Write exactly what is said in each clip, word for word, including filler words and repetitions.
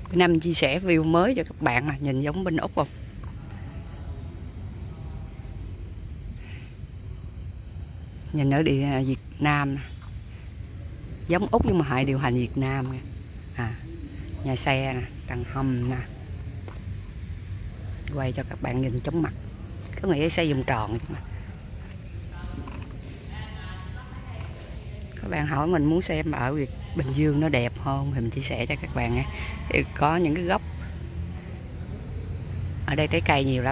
Bữa nay mình chia sẻ view mới cho các bạn, là nhìn giống bên Úc không? Nhìn ở địa Việt Nam nè, giống Úc nhưng mà hệ điều hành Việt Nam nè. À, nhà xe nè, tầng hầm nè, quay cho các bạn nhìn chóng mặt. Có nghĩa xe vòng tròn chứ mà. Các bạn hỏi mình muốn xem ở Bình Dương nó đẹp không thì mình chia sẻ cho các bạn nha. Thì có những cái góc ở đây trái cây nhiều lắm.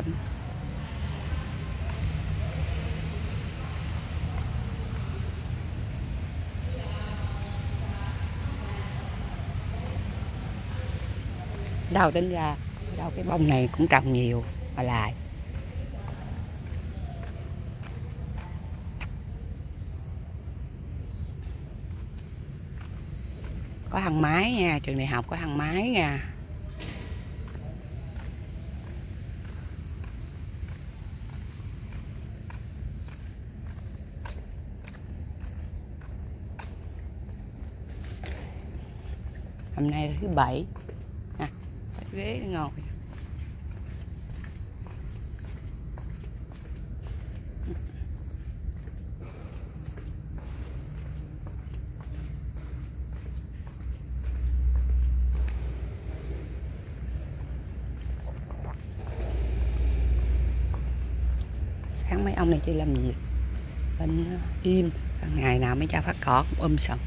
Đâu tính ra đâu cái bông này cũng trồng nhiều mà lại. Có thang máy nha, trường đại học có thang máy nha. Hôm nay là thứ bảy nè, ghế ngồi. Sáng mấy ông này chỉ làm việc bên im, ngày nào mấy cha phát cỏ cũng um sầm.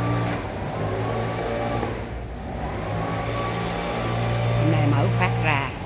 Mở phát ra